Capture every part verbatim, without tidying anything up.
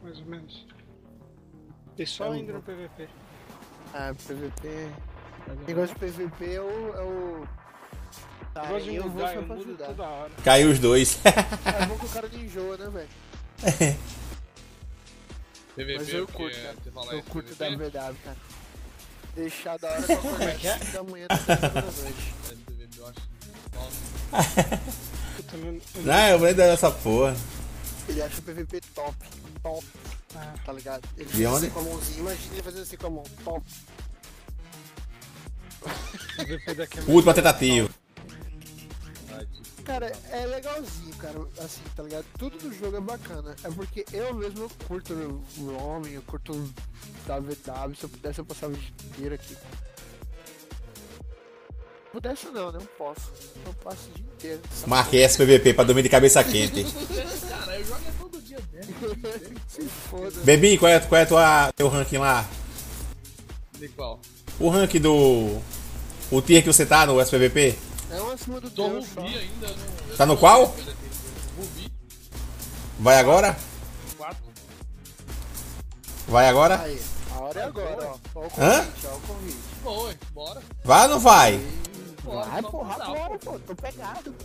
mais ou menos. E só É indo um- no P V P. Ah, P V P. Negócio de P V P é o. É o... Tá, Eu gosto de eu vou mudar, só eu pra mudo ajudar. toda hora. Caiu os dois. É bom que o cara não enjoa, né, velho? P V P, Mas eu porque curto, cara. você fala Eu isso, curto P V P? W W, cara. Deixar da hora pra acordar às cinco da manhã até cinco da noite. É, P V P eu acho. Nossa. Eu também. eu- Não, eu vou dar essa porra. Ele acha o P V P top. Top. Ah, Tá ligado? Ele De faz onde? assim com a mãozinha. Imagina ele fazendo assim com a mão. Top. P V P daqui é Última tentativa. Ai, tipo, Cara, é legalzinho, cara, assim, tá ligado? Tudo do jogo é bacana. É porque eu mesmo eu curto o Roaming, eu curto o W W. Se eu pudesse, eu passava o dia inteiro aqui. Se pudesse não, né? Eu posso. Eu passo o dia inteiro. Marquei esse P V P pra dormir de cabeça quente. cara, eu jogo é todo dia mesmo. Se foda. Bebinho, qual é, qual é tua, teu ranking lá? De qual? O ranking do... O tier que você tá no S P V P? É um acima do Tô Deus só. Rubi ainda. Não, Tá no qual? Rubi Vai agora? quatro. Vai agora? Aí, a hora é agora, ó. Ó o Hã? convite, ó o convite. Foi, bora. Vai ou não vai? Bora, Vai, só porra, mandar, bora, pô. pô. Tô pegado.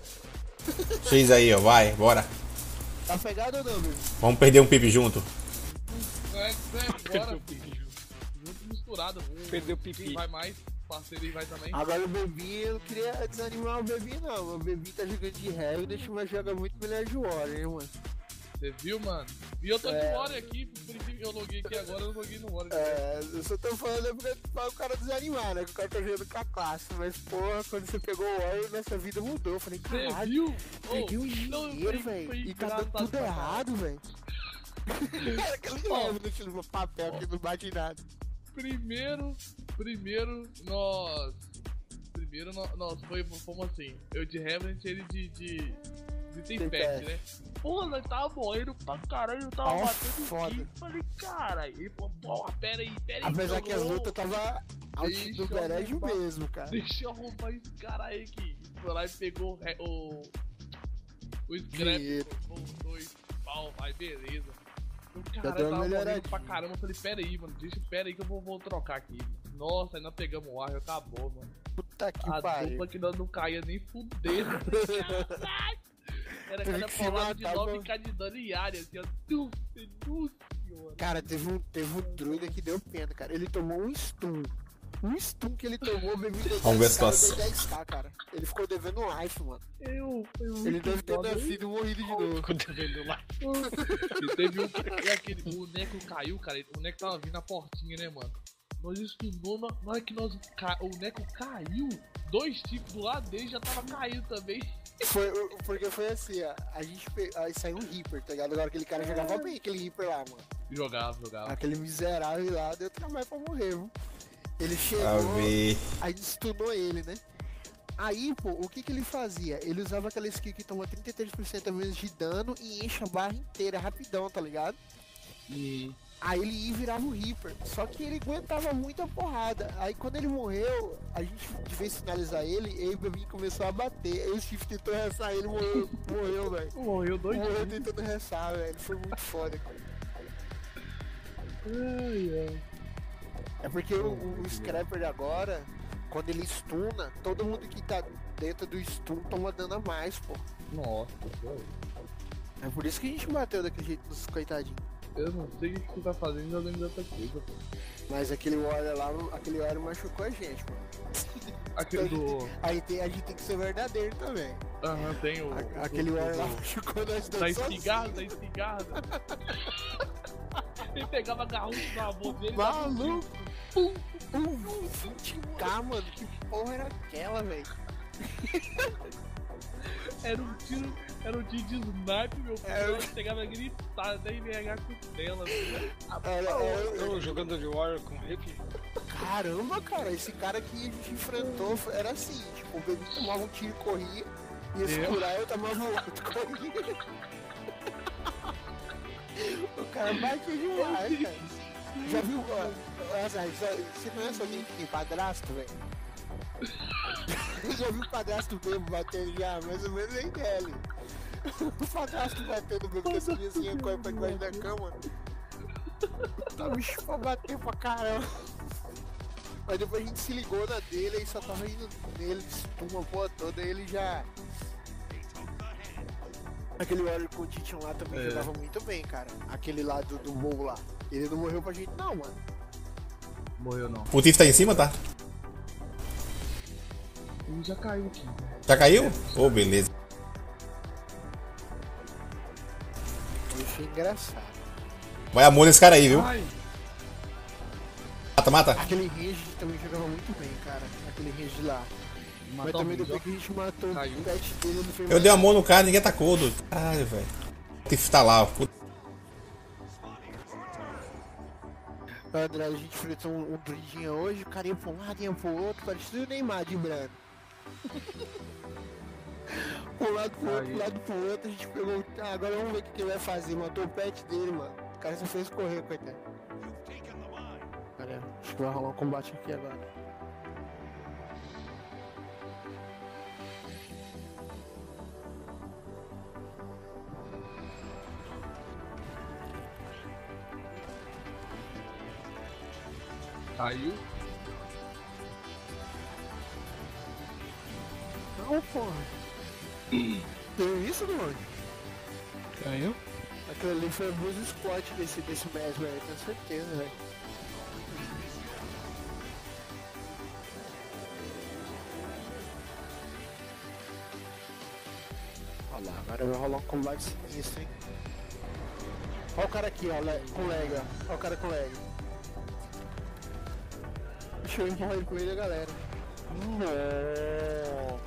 X aí, ó. Vai, bora. Tá pegado ou não, meu? Vamos perder um pipe junto. É, é, Perdeu bora. o pipi. Junto misturado. Um, Perdeu o pipi. Quem vai mais, parceiro aí vai também. Agora o Bebi, eu não queria desanimar o Bebi, não. O Bebi tá jogando de Revenant, mas joga muito melhor de Warrior, hein, mano. Você viu, mano? E eu tô de É. Warrior aqui, por isso que eu loguei aqui agora, eu loguei no Warrior. É, eu só tô falando é pra, pra o cara desanimar, né? Que o cara tá jogando com a classe. Mas, porra, quando você pegou o Warrior, nossa vida mudou. Eu falei, Você caralho, viu? peguei um Ô, dinheiro, foi- foi velho. E tá dando engraçado tudo pra caralho. errado, velho. Era aquele Revenant no papel que não bate em nada. Primeiro, primeiro, nós. Primeiro, nós, nós foi, fomos assim. Eu de Revenant, ele de. de. de Tempest, né? Porra, nós tava morrendo pra caralho, eu tava Ó, batendo foda. kill. Falei, cara, e pô, porra, pera aí, pera aí. Apesar que as jogou. lutas tava out Deixa do eu Berege arrumar. mesmo, cara. Deixa eu arrumar esse cara aí que foi lá e pegou o. re- o, o scrap, Dinheiro. os dois pau, aí beleza. O Já cara deu uma tava morrendo melhoradinha. pra caramba, eu falei, pera aí, mano, deixa, pera aí que eu vou, vou trocar aqui. Nossa, aí nós pegamos o ar, acabou, mano. Puta que A pariu. dupla que nós não caía nem fudendo. Caralho! Era Teve cada que se paulada de matar, nove mano. e cada de dano em área, assim, ó. Tuf, tuf, senhora. Cara, teve um, teve um druida que deu pena, cara. Ele tomou um stun. Um stun que ele tomou, o Bebi deu Vamos ver a dez K, eu dei situação. dez K, cara. Ele ficou devendo life, mano. Eu, eu, Ele deve ter foda, nascido e morrido de novo. Ficou devendo lá. E teve um que aquele boneco caiu, cara. O boneco tava vindo na portinha, né, mano? Nós estunou, na na hora que nós. Ca... O boneco caiu, dois tipos do lado dele já tava caído também. Foi, porque foi assim, ó. A gente pe... aí saiu um Reaper, tá ligado? Agora aquele cara jogava bem, aquele Reaper lá, mano. Jogava, jogava. Aquele miserável lá deu trabalho pra morrer, viu? Ele Pra chegou, ver. aí stunou ele, né? Aí, pô, o que que ele fazia? Ele usava aquela skill que toma trinta e três por cento a menos de dano e enche a barra inteira rapidão, tá ligado? E. Aí ele ia e virava o Reaper. Só que ele aguentava muita porrada. Aí quando ele morreu, a gente devia sinalizar ele, e aí o Bebinho começou a bater. Aí o Steve tentou ressar ele, morreu, morreu, velho. Morreu dois Morreu tentando ressar, velho. Foi muito foda, cara. Ai, ai. É porque o, o Scrapper agora, quando ele stuna, todo mundo que tá dentro do stun toma dano a mais, pô. Nossa, foi. É por isso que a gente bateu daquele jeito nos coitadinhos. Eu não sei o que você tá fazendo jogando outra coisa, pô. Mas aquele Warrior lá, aquele Warrior machucou a gente, mano. Aquele do. Aí tem, a gente tem que ser verdadeiro também. Aham, tem o. A- aquele do- Warrior lá do- machucou nós Da dois espingarda, da espingarda. Ele pegava a garrucha na mão dele e dava um tiro. Maluco! Pum, pum, vinte K, mano. Que porra era aquela, velho? Era um tiro, era um tiro de snipe, meu filho. É, eu- Ele chegava a gritar, até envergar a costela. velho. Era, era, Eu jogando de Warrior com Rip. Caramba, cara, esse cara que a gente enfrentou foi- era assim, tipo, o Baby tomava um tiro e corria, ia se Eu? curar, eu tomava um outro e corria. O cara batia demais, cara. Já viu, ó, ó, Azar, só- você conhece alguém que tem padrasto, velho? Já viu o padrasto mesmo batendo já, mais ou menos a ideia ali. O padrasto batendo meu cabecinho assim, corre pra debaixo da cama. Tá bicho pra bater pra caramba. Mas depois a gente se ligou na dele e só tava indo nele, espuma a porra toda, e ele já. Aquele Warrior com o Tition lá também É. jogava muito bem, cara. Aquele lá do, do Bowl lá. Ele não morreu pra gente, não, mano. Morreu não. O Tiff tá em cima, tá? Ele já caiu aqui. Já caiu? Ô, beleza. Eu achei engraçado. Vai amor nesse cara aí, viu? Ai, Mata, mata. Aquele range também jogava muito bem, cara. Aquele range lá. Mas matou também um depois que a gente matou Caiu. o pet dele, não foi Eu mais dei amor no cara, ninguém atacou, doido. Caralho, velho. O Tiff tá lá, ó. Puta. André, a gente enfrentou um, um druidinha hoje, o cara ia pra um lado, ia pro outro, parecia o Neymar de branco. Pro lado pro outro, Aí. pro lado pro outro, a gente pegou. Ah, agora vamos ver o que, que ele vai fazer. Matou o pet dele, mano. O cara só fez correr, coitado. Cara, acho que vai rolar um combate aqui agora. caiu. Não, porra. Tem isso, não? Caiu? Aquilo ali foi abuso squat desse, desse match, velho. Tenho certeza, velho. Olha lá, agora vai rolar um combate sinistro, hein? Olha o cara aqui, ó, le- com lag, ó. Olha o cara com lag. Deixa eu empurrar ele com ele, galera. Nossa.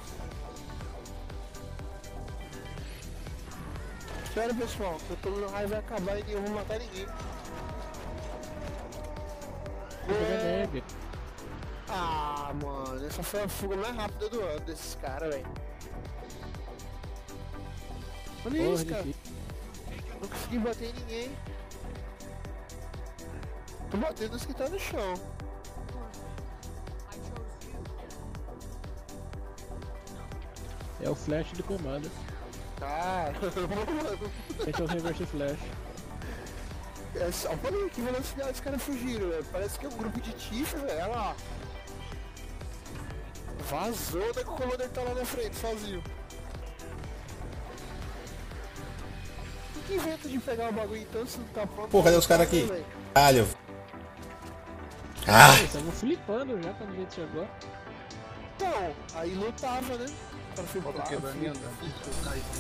Sério, pessoal, que eu tô no raio vai acabar e eu vou matar ninguém. É. Lag. Ah, mano, essa foi a fuga mais rápida do ano desses caras, velho. Olha Porra, isso, cara. difícil. Não consegui bater em ninguém. Tô batendo nos que tá no chão. É o flash do comando. Cara, mano. Esse é o reverse flash. É só pra ver que velocidade os caras fugiram, velho. Parece que é um grupo de tifa, velho. Olha lá. Vazou, né, que o commander tá lá na frente, sozinho. Por que inventa de pegar o bagulho então se não tá pronto? Pô, cadê os caras aqui? Velho. Caralho. Ah! Eles estavam flipando já quando a gente chegou. Então, aí lutava, né? Pra flipar, Falta quebramento. flipar. Caiu.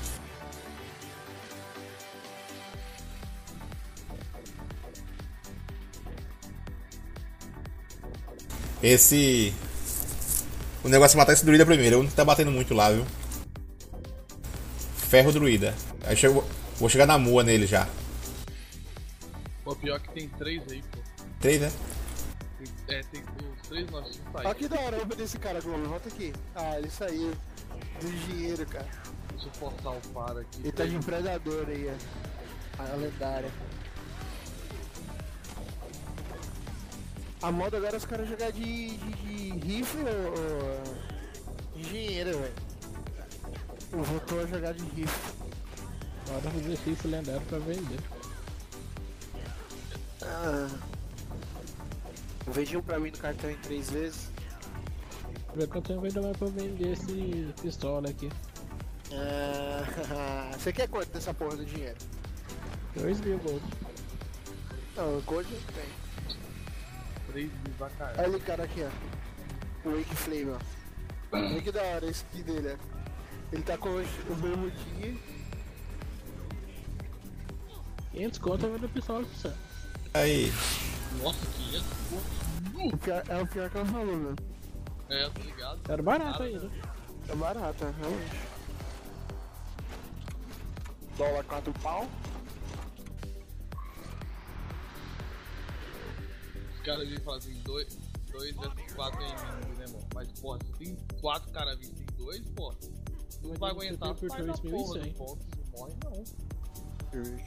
Esse. O negócio é matar esse druida primeiro. Eu não tá batendo muito lá, viu? Ferro druida. Aí chego... vou chegar na mua nele já. Pô, pior que tem três aí, pô. Três, né? Tem, é, tem os três nossos Olha saíram. que da hora, vamos desse cara, Globo. Volta aqui. Ah, ele saiu. Do dinheiro, cara. Deixa eu forçar o par aqui. Ele tá de predador aí, ó. A lendária. A moda agora é os caras jogar de, de, de rifle ou, ou engenheiro, velho. Voltou a jogar de rifle. Bora fazer rifle lendário pra vender. Ah. Vendi um pra mim no cartão em três vezes. Ver quanto tempo ainda vai pra vender esse pistola aqui. Ah, você quer quanto dessa porra do dinheiro? dois mil gold. Não, o Gold não tem. Três de vaca. Olha o cara aqui, ó. O Wake Flame, ó. Olha que da hora esse aqui dele, ó. Ele tá com o bermudinho. quinhentos conto eu vendo pistola pra você. Aí. Nossa, quinhentos. O pior, é o pior que eu falo, né? É, tô ligado. Era barato ainda. É barato, é, realmente. Dólar quatro pau. Os caras vêm falar assim, dois, dois é quatro inimigos, né, mano? Mas, porra, se tem quatro caras vindo, tem dois, porra. Não vai aguentar, por faz a dois mil e porra cem. do ponto, não morre não.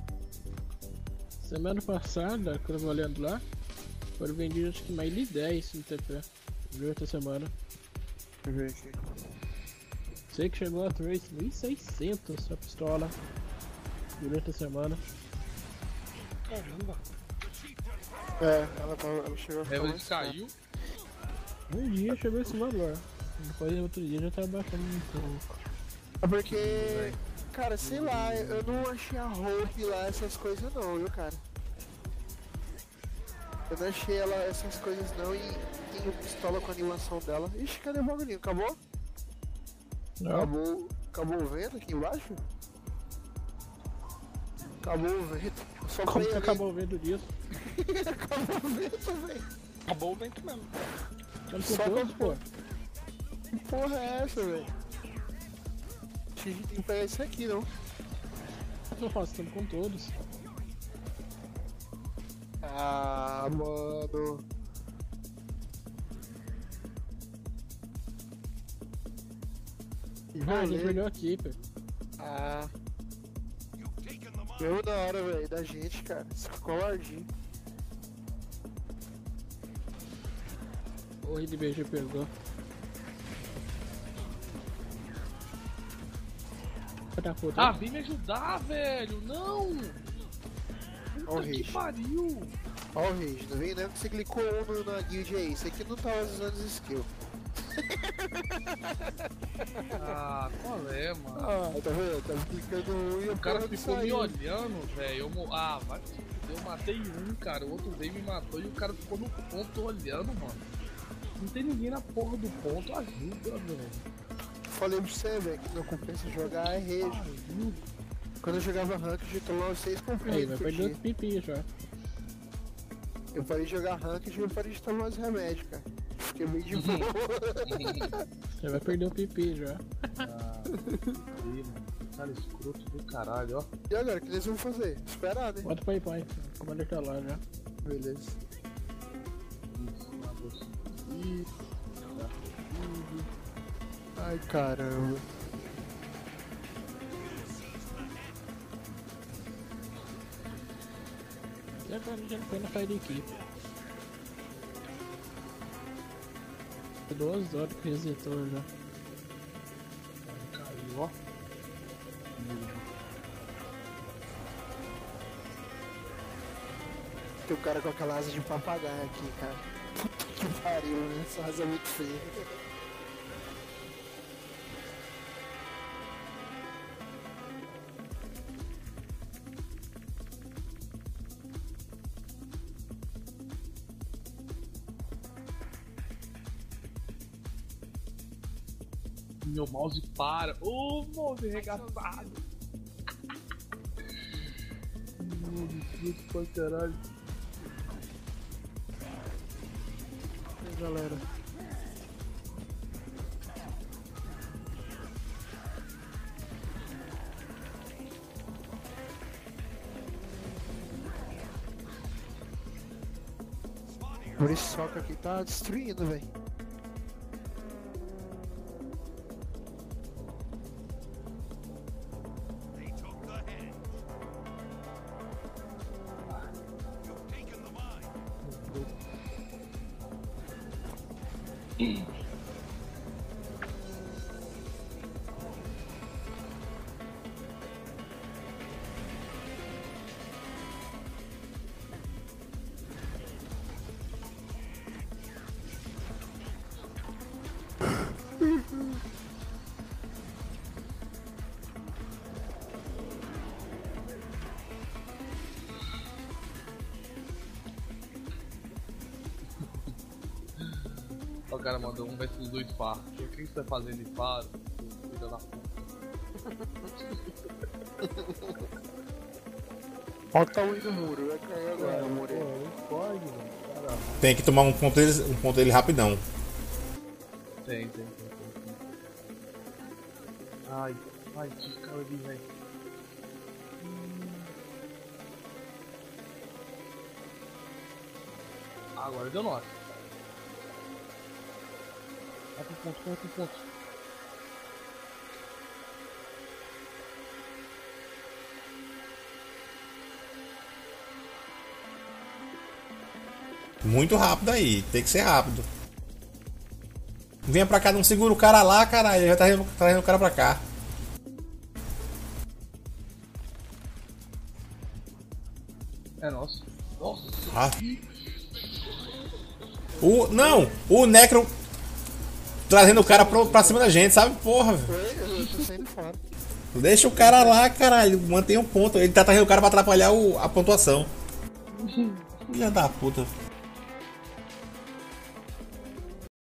Semana passada, quando eu tava olhando lá, foram vendidos acho que mais de dez no T P. Viu essa semana? Deixa eu ver aqui. Sei que chegou a três mil e seiscentos a pistola durante a semana. Caramba. É, ela, tava, ela chegou a ficar Revenant mais cara. caiu. Um dia chegou esse valor. Depois outro dia já tá baixando um pouco. É porque, cara, sei lá, eu não achei a Hope lá essas coisas não, viu, cara? Eu não achei ela essas coisas não e tenho pistola com a animação dela. Ixi, cadê o bagulhinho? Acabou? Não. Acabou, acabou o vento aqui embaixo? Acabou o vento. Eu só Como play que ali. acabou vendo disso? Acabou o vento, velho. Acabou o vento mesmo. Estamos Só com todos, pô. Que porra é essa, velho? Acho que a gente tem que pegar isso aqui, não? Não faço, estamos com todos. Ah, mano. Que Ah, a gente rolê. perdeu a keeper. Ah. Meu da hora, velho, da gente, cara. Esse colardinho. O R B G pegou. Filha da puta. Ah, vem me ajudar, velho. Não. Ó o Puta que rage. pariu. Ó o rage, tá vendo? Você clicou um no- na guild aí. Esse aqui não tava usando os skills. Ah, qual é, mano? Ah, tá vendo? Tava clicando um e O cara porra ficou me saiu. olhando, velho. Eu mo- Ah, vai se fuder. Eu matei um, cara. O outro veio e me matou e o cara ficou no ponto olhando, mano. Não tem ninguém na porra do ponto. Ajuda, velho. Falei pra você, velho, que não compensa jogar é rage. Pariu. Quando eu jogava ranked, eu tomava seis Aí, comprimidos vai por perder dia. outro pipi já. Eu parei de jogar ranked e eu parei de tomar os remédios, cara. Fiquei meio de boa. Você vai perder o pipi já. Ah, ih, mano. Cara escroto do caralho, ó. E agora, o que eles vão fazer? Esperar, né? Bota pra ir, pai. O commander tá lá já. Beleza. Isso, uma doce. Ih, tá. Ai, caramba. Até agora já não foi na saída da equipe. Duas horas que resetou já. Caiu, ó. Tem um cara com aquela asa de papagaio aqui, cara. Puta que pariu, né? Essa asa é muito feia. Meu mouse para. Ô, mouse arregaçado. Mouse fruto pra caralho. E aí, galera? Por esse soco aqui tá destruindo, velho. Ó, o cara mandou um versus dois fartos. O que você tá fazendo em faro? Filha da puta. Olha o tamanho do muro, vai cair agora, o muro. Pode, mano. Caramba. Tem que tomar um ponto dele, um ponto dele rapidão. Tem, tem, tem, tem, tem. Ai, ai, que cara ali, velho. Agora deu nota. Vai pro ponto, vai pro ponto. Muito rápido aí, tem que ser rápido. Venha pra cá, não segura o cara lá, caralho. Já tá trazendo o cara pra cá. É nosso. Nossa. Ah. O, não, o Necron trazendo o cara pra, pra cima da gente, sabe? Porra, velho. Eu tô saindo fora. Deixa o cara lá, caralho. Mantém um ponto. Ele tá trazendo o cara pra atrapalhar o, a pontuação. Filha da puta.